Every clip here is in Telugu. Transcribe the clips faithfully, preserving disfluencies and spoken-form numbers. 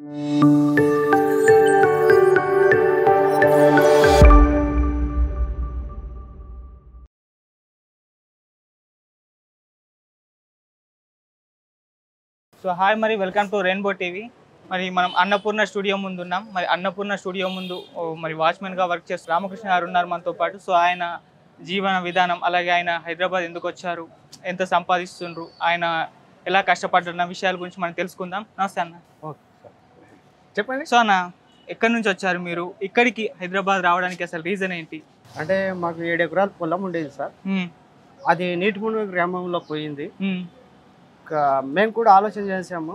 సో హాయ్, మరి వెల్కమ్ టు రెయిన్బో టీవీ. మరి మనం అన్నపూర్ణ స్టూడియో ముందు ఉన్నాం. మరి అన్నపూర్ణ స్టూడియో ముందు మరి వాచ్మెన్గా వర్క్ చేస్తూ రామకృష్ణ గారు ఉన్నారు మనతో పాటు. సో ఆయన జీవన విధానం, అలాగే ఆయన హైదరాబాద్ ఎందుకు వచ్చారు, ఎంత సంపాదిస్తుండ్రు, ఆయన ఎలా కష్టపడ్డారన్న విషయాల గురించి మనం తెలుసుకుందాం. నమస్తే అన్న. చెప్పండి. సో అన్న, ఎక్కడి నుంచి వచ్చారు మీరు ఇక్కడికి హైదరాబాద్ రావడానికి? అసలు రీజన్ ఏంటి? అంటే మాకు ఏడు ఎకరాల పొలం ఉండేది సార్. అది నీటిమునుగు గ్రామంలో పోయింది. మేము కూడా ఆలోచన చేసాము,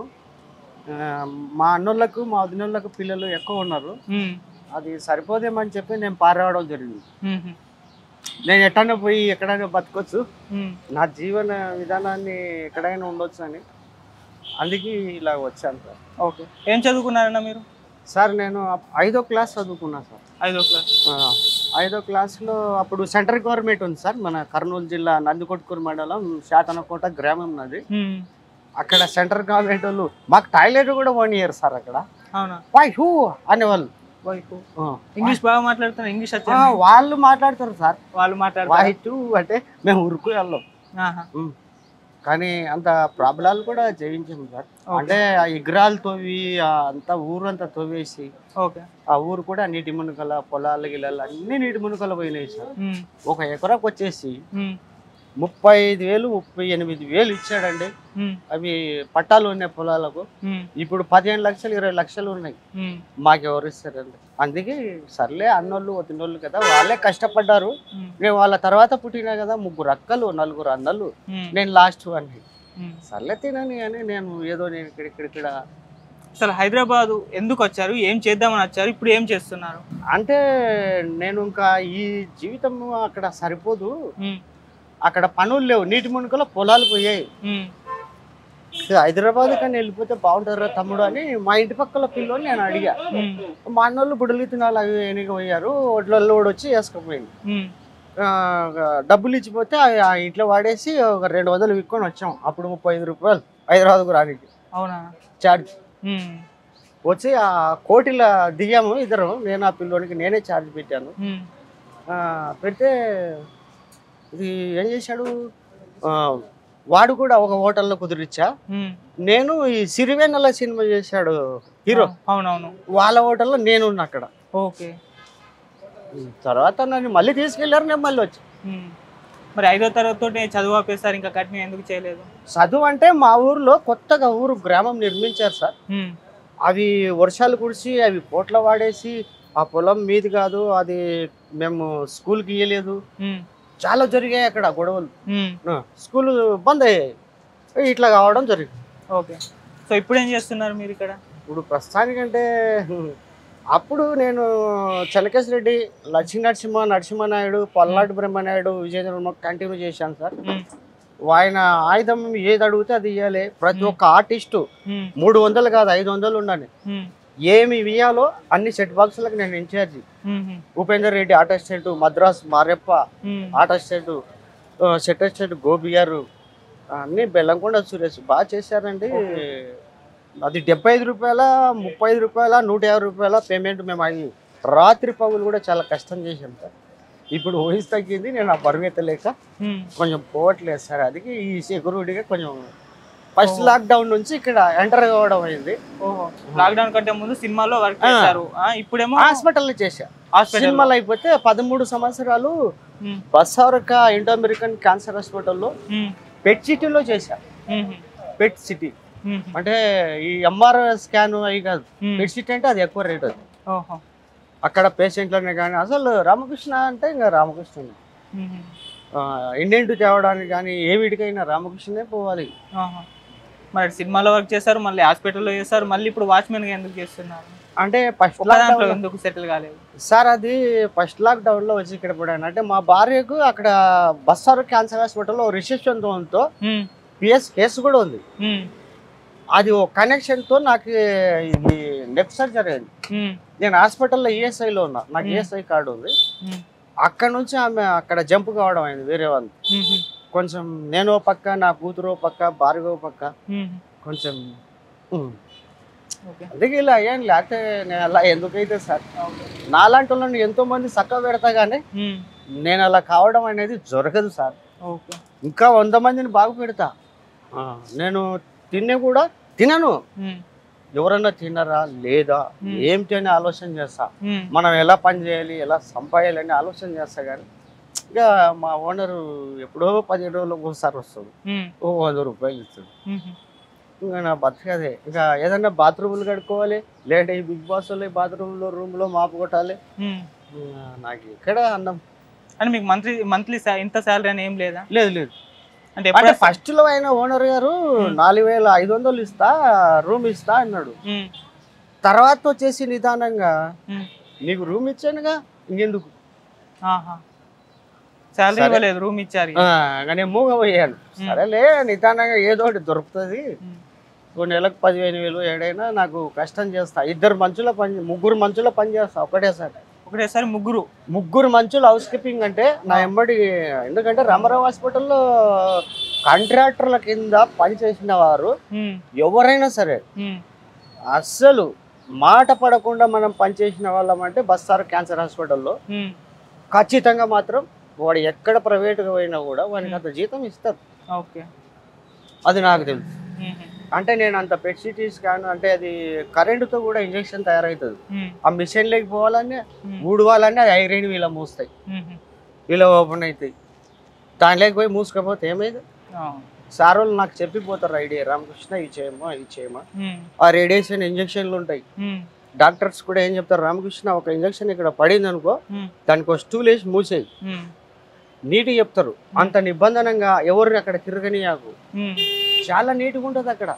మా అన్నోళ్ళకు మా వదినోళ్ళకు పిల్లలు ఎక్కువ ఉన్నారు, అది సరిపోదేమని చెప్పి నేను పారవడం జరిగింది. నేను ఎట్టైనా పోయి ఎక్కడైనా బతకొచ్చు, నా జీవన విధానాన్ని ఎక్కడైనా ఉండొచ్చు అని, అందుకే ఇలా వచ్చాను సార్. ఓకే, ఏం చదువుకున్నారన్న మీరు? సార్ నేను ఐదో క్లాస్ చదువుకున్నా సార్. ఐదో క్లాస్ ఐదో క్లాస్లో అప్పుడు సెంట్రల్ గవర్నమెంట్ ఉంది సార్, మన కర్నూలు జిల్లా నందికొట్కూరు మండలం శాతనకోట గ్రామం నాది. అక్కడ సెంట్రల్ గవర్నమెంట్ వాళ్ళు మాకు టాయిలెట్ కూడా వన్ ఇయర్ సార్ అక్కడ. అవునా? వై హూ అనేవాళ్ళు. ఇంగ్లీష్ బాగా మాట్లాడుతున్నారు? ఇంగ్లీష్ వచ్చా? వాళ్ళు మాట్లాడతారు సార్. వాళ్ళు మాట్లాడతారు. వై టూ అంటే మేము ఉరుకు వెళ్ళాం, కానీ అంత ప్రాబ్లాలు కూడా జయించాము సార్. అంటే ఆ ఎగ్రాలు తోవి అంతా ఊరంతా తోవేసి ఆ ఊరు కూడా నీటి మునుకల పొలాలు గిలాలు అన్ని నీటి మునుకలు పోయినాయి సార్. ఒక ఎకరాకు వచ్చేసి ముప్పై ఐదు వేలు ముప్పై ఎనిమిది వేలు ఇచ్చాడండి. అవి పట్టాలు ఉన్నాయి పొలాలకు. ఇప్పుడు పదిహేను లక్షలు ఇరవై లక్షలు ఉన్నాయి. మాకెవరు ఇస్తారండి? అందుకే సర్లే, అన్నోళ్ళు వదినోళ్ళు కదా, వాళ్ళే కష్టపడ్డారు. నేను వాళ్ళ తర్వాత పుట్టినా కదా, ముగ్గురు అక్కలు నలుగురు అన్నలు, నేను లాస్ట్ అని సర్లే తినని అని నేను ఏదో నేను ఇక్కడిక్కడ. అసలు హైదరాబాద్ ఎందుకు వచ్చారు, ఏం చేద్దామని వచ్చారు, ఇప్పుడు ఏం చేస్తున్నారు? అంటే నేను ఇంకా ఈ జీవితం అక్కడ సరిపోదు, అక్కడ పనులు లేవు, నీటి మునుకలో పొలాలు పోయాయి, హైదరాబాద్ కానీ వెళ్ళిపోతే బాగుంటారా తమ్ముడు అని మా ఇంటి పక్కల పిల్లలు నేను అడిగా. మా అన్నోళ్ళు బుడలి తినాలి అవి ఎనిక పోయారు, ఒడ్లలో కూడా వచ్చి వేసుకుపోయింది. డబ్బులు ఇచ్చిపోతే ఆ ఇంట్లో వాడేసి ఒక రెండు వందలు విక్కొని వచ్చాం. అప్పుడు ముప్పై ఐదు రూపాయలు హైదరాబాద్కు రానికి. అవునా? ఛార్జ్ వచ్చి ఆ కోటిల దిగాము ఇద్దరు, నేను ఆ పిల్లోనికి నేనే ఛార్జ్ పెట్టాను. పెడితే ఇది ఏం చేశాడు, వాడు కూడా ఒక హోటల్లో కుదిరిచ్చా. నేను ఈ సిరివెన్నెల సినిమా చేశాడు హీరో, అవునవును, వాళ్ళ హోటల్లో నేను ఉన్నా అక్కడ. ఓకే. తర్వాత నన్ను మళ్ళీ తీసుకెళ్లారు, నేను మళ్ళీ వచ్చి. మరి ఐదో తరగతితో చదువు ఆపేస్తారు, ఇంకా కంటిన్యూ ఎందుకు చేయలేదు? చదువు అంటే మా ఊర్లో కొత్తగా ఊరు గ్రామం నిర్మించారు సార్. అవి వర్షాలు కురిసి అవి పోట్ల వాడేసి ఆ పొలం మీది కాదు, అది మేము స్కూల్కి ఇయ్యలేదు, చాలా జరిగాయి అక్కడ గొడవలు, స్కూల్ బంద్ అయ్యాయి, ఇట్లా కావడం జరిగింది. ఓకే. సో ఇప్పుడు ఏం చేస్తున్నారు మీరు ఇక్కడ? ఇప్పుడు ప్రస్తుతానికంటే అప్పుడు నేను చెనకేశ్ రెడ్డి, లక్ష్మీ నరసింహ నరసింహనాయుడు, పల్నాడు బ్రహ్మనాయుడు, విజయనగరం కంటిన్యూ చేశాను సార్. ఆయన ఆయుధం ఏది అడిగితే అది ఇవ్వాలి. ప్రతి ఒక్క ఆర్టిస్టు మూడు వందలు కాదు ఐదు వందలు ఉండాలి. ఏమి ఇవ్వాలో అన్ని సెట్ బాక్సులకు నేను incharge. Upender Reddy art assistant, Madras Mareppa art assistant, set assistant Gopi గారు, అన్ని బెల్లంకొండ సురేష్ బాగా చేశారండి. అది డెబ్బై ఐదు రూపాయల ముప్పై ఐదు రూపాయల నూట యాభై రూపాయల పేమెంట్ మేము అయ్యి రాత్రి పగులు కూడా చాలా కష్టం చేసాం సార్. ఇప్పుడు వయసు తగ్గింది, నేను ఆ బరువెత్తలేక కొంచెం పోవట్లేదు సార్. అది ఈ సెక్యూరిటీగా కొంచెం ఫస్ట్ లాక్డౌన్ నుంచి ఇక్కడ ఎంటర్ కావడం అయింది. లాక్డౌన్ కంటే ముందు సినిమాలో వర్క్ చేశారు, ఇప్పుడేమో హాస్పిటల్లో చేశా. సినిమాలు అయిపోతే పదమూడు సంవత్సరాలు బసారక ఇండో అమెరికన్ క్యాన్సర్ హాస్పిటల్లో పెట్ సిటీలో చేశా. పెట్ సిటీ అంటే ఈ ఎంఆర్ స్కాన్ అవి కాదు, పెట్ సిటీ అంటే అది ఎక్కువ రేట్. అది అక్కడ పేషెంట్లనే కానీ అసలు రామకృష్ణ అంటే ఇంకా రామకృష్ణ, ఇండియన్ తేవడానికి కానీ ఏ వీటికైనా రామకృష్ణనే పోవాలి. మరి సినిమాలో వర్క్ చేశారు, మళ్ళీ హాస్పిటల్లో చేస్తారు, మళ్ళీ ఇప్పుడు వాచ్మెన్ గా ఎందుకు చేస్తున్నారు? అంటే ఫస్ట్ లాక్డౌన్ ఎందుకు సెటిల్ కాలేదు సార్? అది ఫస్ట్ లాక్డౌన్ లో వచ్చి ఇక్కడ పడాను. అంటే మా భార్యకు అక్కడ బస్సారు క్యాన్సర్ హాస్పిటల్లో రిసెప్షన్ తో పిఎస్ కేసు కూడా ఉంది. అది ఒక కనెక్షన్ తో నాకు ఇది నెక్ సర్జరీ అయింది. నేను హాస్పిటల్లో ఈఎస్ఐలో ఉన్నా, నాకు ఈఎస్ఐ కార్డు ఉంది. అక్కడ నుంచి ఆమె అక్కడ జంప్ కావడం అయింది వేరే వాళ్ళు. కొంచెం నేను పక్క, నా కూతురు పక్క, భార్గవ పక్క, కొంచెం ఓకే అందుకే ఇలా అయ్యాను, లేకపోతే నేను అలా ఎందుకైతే సార్ నాలాంటి వాళ్ళని ఎంతో మంది చక్కగా పెడతా కానీ నేను అలా కావడం అనేది జరగదు సార్. ఓకే ఇంకా వంద మందిని బాగు పెడతా. ఆ, నేను తినే కూడా తినను, ఎవరన్నా తినరా లేదా ఏమిటి అని ఆలోచన చేస్తా. మనం ఎలా పని చేయాలి, ఎలా సంపాదాలి అని ఆలోచన చేస్తా. కానీ ఇక మా ఓనరు ఎప్పుడో పదిహేడు రోజులకు ఒకసారి వస్తాడు, ఓ వంద రూపాయలు ఇస్తాడు. ఇంకా నా బతకదే. ఇంకా ఏదన్నా బాత్రూములు కడుక్కోవాలి, లేదంటే ఈ బిగ్ బాస్ లో బాత్రూంలో రూమ్లో మాపు కొట్టాలి. నాకు ఇక్కడ అన్నం అని మీకు మంత్లీ మంత్లీ ఇంత శాలరీ అని ఏం లేదా? లేదు లేదు. అంటే అంటే ఫస్ట్ లో అయిన ఓనర్ గారు నాలుగు వేల ఐదు వందలు ఇస్తా, రూమ్ ఇస్తా అన్నాడు. తర్వాత వచ్చేసి నిదానంగా నీకు రూమ్ ఇచ్చానుగా ఇంకెందుకు శాలరీ ఇవ్వలేదు, రూమ్ ఇచ్చారు. నేను మూగపోయాను. సరేలే నిదానంగా ఏదో ఒకటి దొరుకుతుంది, కొన్ని నెలకు పదిహేను వేలు ఏడైనా నాకు కష్టం చేస్తా. ఇద్దరు మంచుల పని, ముగ్గురు మంచుల పని చేస్తా ఒకటేసారి. ఒకటేసారి ముగ్గురు ముగ్గురు మంచులు హౌస్ కీపింగ్ అంటే నా ఎంబడి. ఎందుకంటే రామారావు హాస్పిటల్లో కాంట్రాక్టర్ల కింద పనిచేసిన వారు ఎవరైనా సరే అస్సలు మాట పడకుండా మనం పనిచేసిన వాళ్ళం అంటే బస్సార్ క్యాన్సర్ హాస్పిటల్లో ఖచ్చితంగా మాత్రం వాడు ఎక్కడ ప్రైవేట్గా పోయినా కూడా వానికి అంత జీతం ఇస్తారు. ఓకే అది నాకు తెలుసు. అంటే నేను అంత పెట్ సిటీ స్కాన్ అంటే అది కరెంటుతో కూడా ఇంజక్షన్ తయారవుతుంది. ఆ మిషన్ లేకి పోవాలని ఊడవాలని అది ఐరన్ వీళ్ళ మూస్తాయి, వీళ్ళ ఓపెన్ అవుతాయి. దానిలోకి పోయి మూసుకపోతే ఏమైంది? సార్ వాళ్ళు నాకు చెప్పిపోతారు ఐడియా, రామకృష్ణ ఇది చేయమా ఇది చేయమా. ఆ రేడియేషన్ ఇంజక్షన్లు ఉంటాయి. డాక్టర్స్ కూడా ఏం చెప్తారు, రామకృష్ణ ఒక ఇంజక్షన్ ఇక్కడ పడింది అనుకో దానికి ఒక స్టూల్ వేసి మూసేయి, నీట్గా చెప్తారు. అంత నిబంధనంగా ఎవరిని అక్కడ తిరగనియాకు, చాలా నీట్గా ఉంటుంది అక్కడ.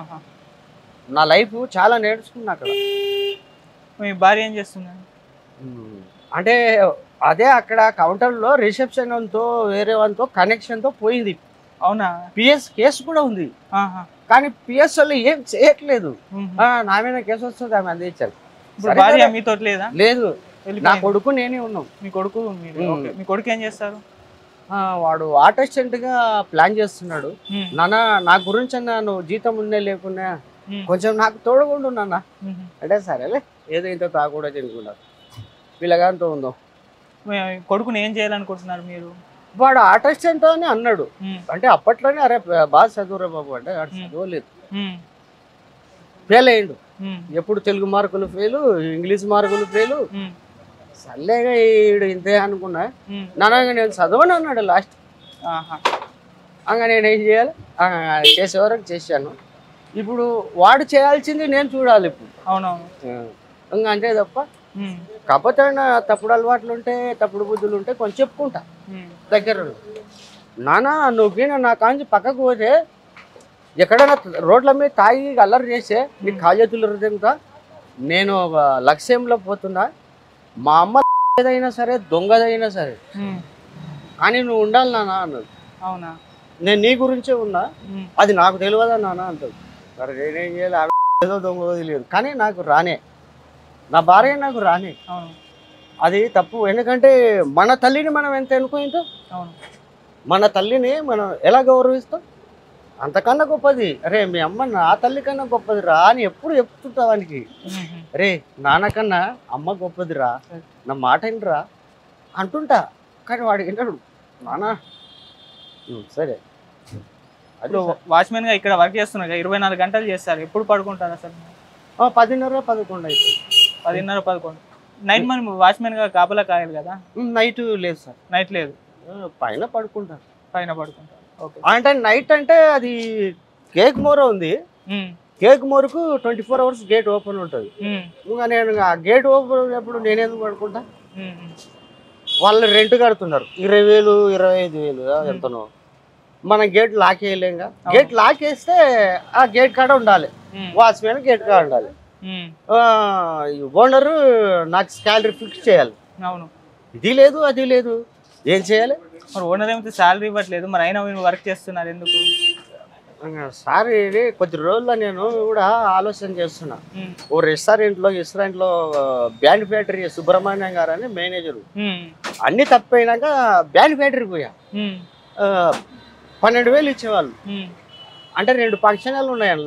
నా లైఫ్ చాలా నేర్చుకున్నా అక్కడ. మీ భార్య ఏం చేస్తుంది? అంటే అదే అక్కడ కౌంటర్లో రిసెప్షన్ తో వేరే వాళ్ళతో కనెక్షన్తో పోయింది. అవునా? పిఎస్ కేసు కూడా ఉంది, కానీ పిఎస్ వాళ్ళు ఏం చేయట్లేదు. నా మీద కేసు వస్తుంది, ఆమె అందించారు. భార్య మీతో లేదా? లేదు, నా కొడుకు నేనే ఉన్నాం. మీ కొడుకు మీ కొడుకు ఏం చేస్తారు? వాడు ఆర్టిస్టెంట్ గా ప్లాన్ చేస్తున్నాడు. నాన్న నా గురించి అన్న నువ్వు జీతం ఉండే లేకున్నా కొంచెం నాకు తోడుగుండు నాన్న అంటే, సరేలే ఏదో ఇంత తాగకూడదు తినుకున్నారు. పిల్లగాంతో ఉందో. కొడుకుని ఏం చేయాలనుకుంటున్నారు మీరు? వాడు ఆర్టిస్టెంట్ అని అన్నాడు. అంటే అప్పట్లోనే అరే బాగా చదువురా బాబు అంటే వాడు చదవలేదు, ఫెయిల్ అయ్యిండు. ఎప్పుడు తెలుగు మార్కులు ఫెయిల్, ఇంగ్లీష్ మార్కులు ఫెయిల్. సర్లేగా ఈడు ఇంతే అనుకున్నా. నాన్న నేను చదవను అన్నాడు లాస్ట్. అంగా నేను ఏం చేయాలి, చేసే వరకు చేశాను. ఇప్పుడు వాడు చేయాల్సింది నేను చూడాలి ఇప్పుడు. అవునవును. ఇంకా అంతే తప్ప. కాకపోతే తప్పుడు అలవాట్లు ఉంటే తప్పుడు బుద్ధులు ఉంటే కొంచెం చెప్పుకుంటా దగ్గర. నాన్న నువ్వు నా కాంచి పక్కకు పోతే ఎక్కడైనా రోడ్ల మీద తాగి అల్లరి చేసే నీ కాజేతులు తింటా. నేను లక్ష్యంలో పోతున్నా. మా అమ్మ ఏదైనా సరే దొంగదైనా సరే కానీ నువ్వు ఉండాలి నాన్న అన్నది. అవునా? నేను నీ గురించే ఉన్నా, అది నాకు తెలియదా నాన్న అంటది. మరి నేనేం చేయాలి, ఏదో దొంగ తెలియదు కానీ నాకు రానే, నా భార్య నాకు రానే. అది తప్పు. ఎందుకంటే మన తల్లిని మనం ఎంత ఎన్నుకుంటాం, మన తల్లిని మనం ఎలా గౌరవిస్తాం, అంతకన్నా గొప్పది అరే మీ అమ్మ నా తల్లి కన్నా గొప్పది రా అని ఎప్పుడు చెప్తుంటా వానికి. రే నాన్నకన్నా అమ్మ గొప్పది రా, నా మాట వినరా అంటుంటా. కానీ వాడు వింటాడు. నాన్న సరే. ఇప్పుడు వాచ్మెన్ గా ఇక్కడ వర్క్ చేస్తున్నారు, ఇరవై నాలుగు గంటలు చేస్తారు, ఎప్పుడు పడుకుంటారు అసలు? పదిన్నర పదకొండు అయితే. పదిన్నర పదకొండు నైట్ మనం వాచ్మెన్ గా కాపలా కాయాలి కదా? నైట్ లేదు సార్. నైట్ లేదు, పైన పడుకుంటారు. పైన పడుకుంటారు. అంటే నైట్ అంటే అది కేక్ మోర ఉంది, కేక్ మోరకు twenty four hours gate open ఉంటుంది. ఇంకా నేను ఆ గేట్ ఓపెన్ ఉన్నప్పుడు నేనేందుకు పడుకుంటా? వాళ్ళు రెంట్ కడుతున్నారు ఇరవై వేలు ఇరవై ఐదు వేలు ఎంతనో. మనం గేట్ లాక్ వేయలేంగా. గేట్ లాక్ వేస్తే ఆ గేట్ కాడ ఉండాలి, వాచ్మెన్ గేట్ కాడ ఉండాలి. ఓనరు నాకు శాలరీ ఫిక్స్ చేయాలి. అవును. ఇది లేదు అది లేదు, ఏం చేయాలి? మరి ఓనర్ ఏమైతే శాలరీ ఇవ్వట్లేదు, మరి అయినా వర్క్ చేస్తున్నారు ఎందుకు? సార్ ఇది కొద్ది రోజుల్లో నేను కూడా ఆలోచన చేస్తున్నా. ఓ రెస్టారెంట్లో రెస్టారెంట్లో బ్యాండ్ ఫ్యాక్టరీ సుబ్రహ్మణ్యం గారు అని మేనేజరు. అన్ని తప్పైనాక బ్యాండ్ ఫ్యాక్టరీ పోయా. పన్నెండు వేలు ఇచ్చేవాళ్ళు. అంటే రెండు ఫంక్షన్ హాల్ ఉన్నాయి, అందులో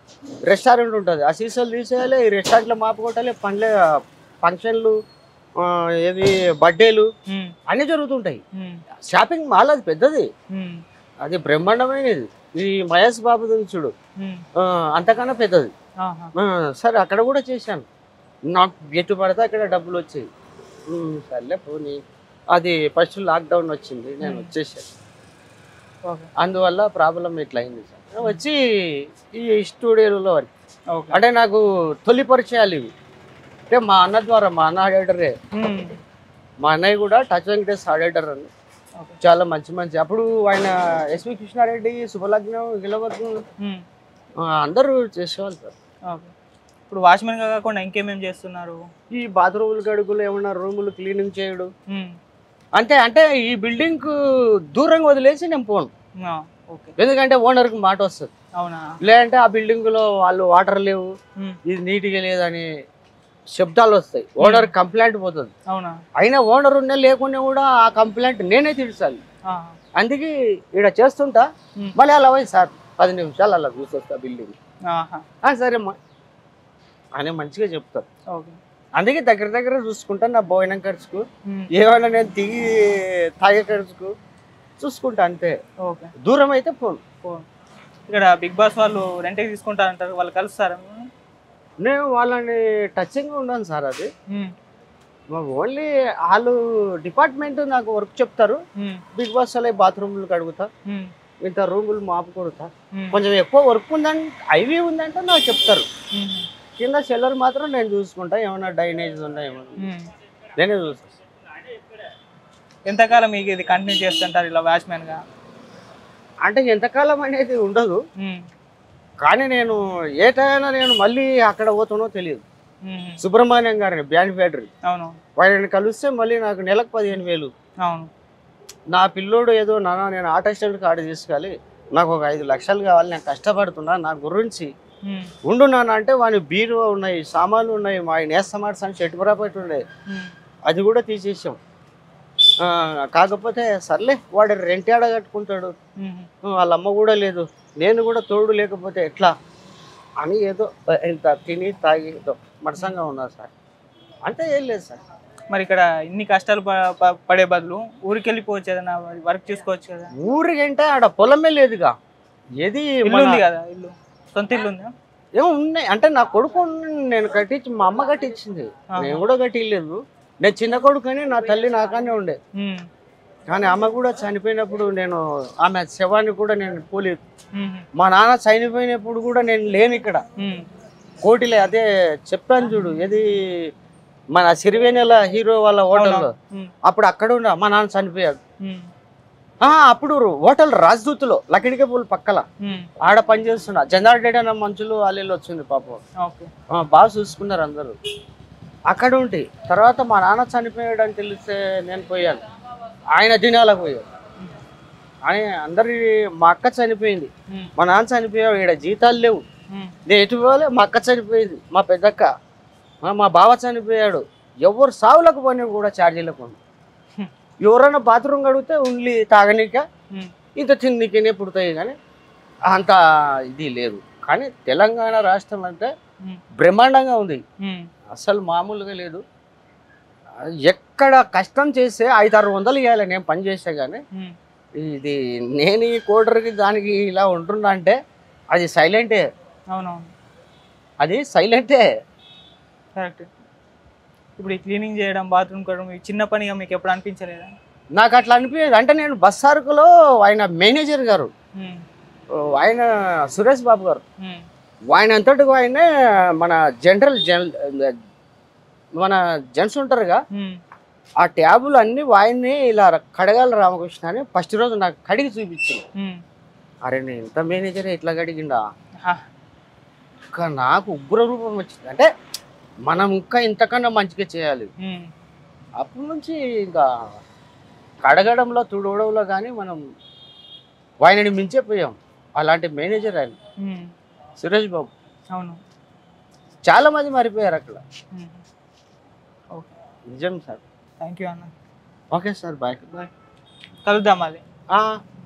రెస్టారెంట్ ఉంటుంది, ఆ సీసాలు తీసేయాలి, ఈ రెస్టారెంట్లో మాపు కొట్టాలి, పండ్లే ఫంక్షన్లు, ఆ, ఏది బర్త్డేలు ఉమ్, అన్నీ జరుగుతుంటాయి. ఉమ్, షాపింగ్ మాల్ అది పెద్దది, ఉమ్, అది బ్రహ్మాండమైనది. ఈ మహేష్ బాబు చూడు, ఉమ్, ఆ, అంతకన్నా పెద్దది. ఆహా, ఆ, సరే అక్కడ కూడా చేశాను, నాకు ఎటు పడితే అక్కడ డబ్బులు వచ్చాయి. ఉమ్, సర్లే పోనీ, అది ఫస్ట్ లాక్డౌన్ వచ్చింది, నేను ఉమ్. వచ్చేసాను. ఓకే అందువల్ల ప్రాబ్లం ఇట్లా అయింది సార్. వచ్చి ఈ స్టూడియోలో వర్క్, ఓకే అంటే నాకు తొలి పరిచయాలు ఇవి. అంటే మా అన్న ద్వారా, మా అన్న ఆడిటరే, ఉమ్, మా అన్నయ్య కూడా టచ్ వెంకటేష్ ఆడిటర్ అని, ఓకే చాలా మంచి మంచి. అప్పుడు ఆయన ఎస్వి కృష్ణారెడ్డి, శుభలగ్నం, గిలవగ్నం ఉమ్, అందరూ చేసేవాళ్ళు సార్. ఓకే. ఇప్పుడు వాచ్మెన్ గా కాకుండా ఇంకేమేం చేస్తున్నారు? ఈ బాత్రూములు గడుగులు, ఏమన్నా రూములు క్లీనింగ్ చేయడం ఉమ్, అంతే. అంటే ఈ బిల్డింగ్ దూరంగా వదిలేసి నేను పోను, ఆ, ఓకే ఎందుకంటే ఓనర్కి మాట వస్తుంది. అవునా? లేదంటే ఆ బిల్డింగ్ లో వాళ్ళు వాటర్ లేవు, ఉమ్, ఇది నీట్గా లేదని శబ్దాలు వస్తాయి, ఓనర్ కంప్లైంట్ పోతుంది. అవునా? అయినా ఓనర్ ఉన్నా లేకున్నా కూడా ఆ కంప్లైంట్ నేనే తీర్చాలి. ఆహా, అందుకే ఇక్కడ చేస్తుంటా, ఉమ్, మళ్ళీ అలా పోయి సార్ పది నిమిషాలు అలా చూసొస్తా బిల్డింగ్. ఆహా, "ఆ, సరేమ్మా" అని మంచిగా చెప్తారు. ఓకే అందుకే దగ్గర దగ్గర చూసుకుంటా, నా భోజనం ఖర్చుకు, ఉమ్, ఏమైనా నేను దిగి తాగే ఖర్చుకు చూసుకుంటా అంతే. ఓకే. దూరం అయితే ఫోన్. ఓ- ఇక్కడ బిగ్ బాస్ వాళ్ళు రెంట్కి తీసుకుంటారంటారు, వాళ్ళు కలుస్తారా మిమ్మల్ని? నేను వాళ్ళని టచింగ్ ఉన్నాను సార్. అది ఉమ్, ఓన్లీ వాళ్ళు డిపార్ట్మెంట్ నాకు వర్క్ చెప్తారు. ఉమ్, బిగ్ బాస్ అలా బాత్రూమ్లు కడుగుతా, ఉమ్, ఇంత రూములు మాపు కొడుతా, ఉమ్, కొంచెం ఎక్కువ వర్క్ ఉందంటే ఐవీ ఉందంటే నాకు చెప్తారు. ఉమ్, కింద సెల్లర్ మాత్రం నేను చూసుకుంటా, ఏమైనా డ్రైనేజ్ ఉన్నా ఏమన్నా ఉమ్. నేనే చూస్తాను. ఎంతకాలం మీకు ఇది కంటిన్యూ చేస్తుంటారు ఇలా వాచ్మెన్ గా? అంటే ఎంతకాలం అనేది ఉండదు, ఉమ్, కానీ నేను ఏ టైంలో నేను మళ్ళీ అక్కడ పోతానో తెలియదు. ఉమ్, సుబ్రహ్మణ్యం గారిని బ్యాండ్ ఫ్యాక్టరీ, అవును వారిని కలిస్తే మళ్ళీ నాకు నెలకు పదిహేను వేలు. అవును నా పిల్లోడు ఏదో నాన్న నేను ఆటో స్టాండ్కి ఆడ తీసుకోవాలి, నాకు ఒక ఐదు లక్షలు కావాలి, నేను కష్టపడుతున్నా, నా గురించి ఉమ్, ఉండు నాన్న అంటే వాని బీరు ఉన్నాయి, సామాన్లు ఉన్నాయి, మా నేస్తమాడ్స్ అని చెట్టు పొరాపట్టి ఉండే, ఉమ్, అది కూడా తీసేసాం. ఆ, కాకపోతే సర్లే వాడు రెంట్ ఆడ కట్టుకుంటాడు, ఉమ్, వాళ్ళ అమ్మ కూడా లేదు, నేను కూడా తోడు లేకపోతే ఎట్లా అని ఏదో ఇంత తిని తాగి ఏదో మడసంగా ఉన్నారు సార్. అంతే, ఏం లేదు సార్. మరి ఇక్కడ ఇన్ని కష్టాలు ప- ప- పడే బదులు ఊరికి వెళ్ళిపోవచ్చు ఏదైనా వర్క్ చేసుకోవచ్చు కదా? ఊరికంటే ఆడ పొలమే లేదుగా, ఏది ఇల్లు మన- ఉంది కదా, ఇల్లు సొంత ఇల్లు ఉందా? ఏమో ఉన్నాయి అంటే నా కొడుకు నేను కట్టించి, మా అమ్మ కట్టించింది, ఆహా. నేను కూడా కట్టిలేదు. నేను చిన్న కొడుకుని, నా తల్లి నాకానే ఉండే, ఉమ్, కానీ ఆమె కూడా చనిపోయినప్పుడు నేను ఆమె శవాన్ని కూడా నేను పోలేదు. ఉమ్, మా నాన్న చనిపోయినప్పుడు కూడా నేను లేను ఇక్కడ ఉమ్, కోటిలే. అదే చెప్పాను చూడు, ఏది మన సిరివేనెల హీరో వాళ్ళ హోటల్లో, ఉమ్, అప్పుడు అక్కడ ఉన్నా, మా నాన్న చనిపోయాడు. ఉమ్, ఆ, అప్పుడు హోటల్ రాజదూత్లో లకిడికపూల్ పక్కల ఉమ్, ఆడ ఆడ పని చేస్తున్నా, జనార్డెడ్ అన్న మంచులు వాళ్ళు వచ్చింది పాపం, ఓకే ఆ, బాగా చూసుకున్నారు అందరూ. అక్కడ ఉంటే తర్వాత మా నాన్న చనిపోయాడు అని తెలిస్తే నేను పోయాను, ఆయన దినాలకు పోయాడు. అని అందరి, మా అక్క చనిపోయింది, ఉమ్, మా నాన్న చనిపోయాడు, ఇక్కడ జీతాలు లేవు, ఉమ్, నేను ఎటు పోలే. మా అక్క చనిపోయింది, మా పెద్దక్క, ఆ, మా బావ చనిపోయాడు, ఎవరు సావులకు పోయినా కూడా ఛార్జీలకు ఉంది. హ్మ్. ఎవరైనా బాత్రూమ్ కడిగితే ఓన్లీ తాగనీక ఉమ్, ఇంత తిండికినే పుడతాయి, కానీ అంత ఇది లేదు. కానీ తెలంగాణ రాష్ట్రం అంటే ఉమ్, బ్రహ్మాండంగా ఉంది, ఉమ్, అసలు మామూలుగా లేదు. ఎక్కడ కష్టం చేస్తే ఐదు ఆరు వందలు ఇవ్వాలి నేను పని చేస్తే, కానీ ఉమ్, ఇది నేను ఈ కోడరికి దానికి ఇలా ఉంటున్నా అంటే అది సైలెంటే, అవునవును అది సైలెంటే. కరెక్ట్. ఇప్పుడు ఈ క్లీనింగ్ చేయడం, బాత్రూమ్ కడగడం, ఈ చిన్న పనిగా మీకు ఎప్పుడు అనిపించలేదా? నాకు అట్లా అనిపించేది. అంటే నేను బస్ సరుకులో ఆయన మేనేజర్ గారు, ఉమ్, ఆయన సురేష్ బాబు గారు, ఉమ్, ఆయన అంతటిగా ఆయనే మన జనరల్ జన్ మన జెంట్స్ ఉంటారుగా, ఉమ్, ఆ ట్యాబులు అన్నీ ఆయన్ని ఇలా కడగాలి రామకృష్ణ అని ఫస్ట్ రోజు నాకు కడిగి చూపించింది. ఉమ్, అరే నేను ఇంత మేనేజరే ఇట్లా కడిగిండా, హా, ఇంకా నాకు ఉగ్ర రూపం వచ్చింది. అంటే మనం ఇంకా ఇంతకన్నా మంచిగా చేయాలి. ఉమ్, అప్పటి నుంచి ఇంకా కడగడంలో తుడవడంలో కానీ మనం ఆయనని మించిపోయాం. అలాంటి మేనేజర్ ఆయన ఉమ్, సురేష్ బాబు. అవును. చాలా మంది మారిపోయారు అక్కడ. ఉమ్, ఓకే, నిజం సార్. థ్యాంక్ యూ అన్న. Okay sir, bye. బాయ్, కలుద్దాం అది. ఆ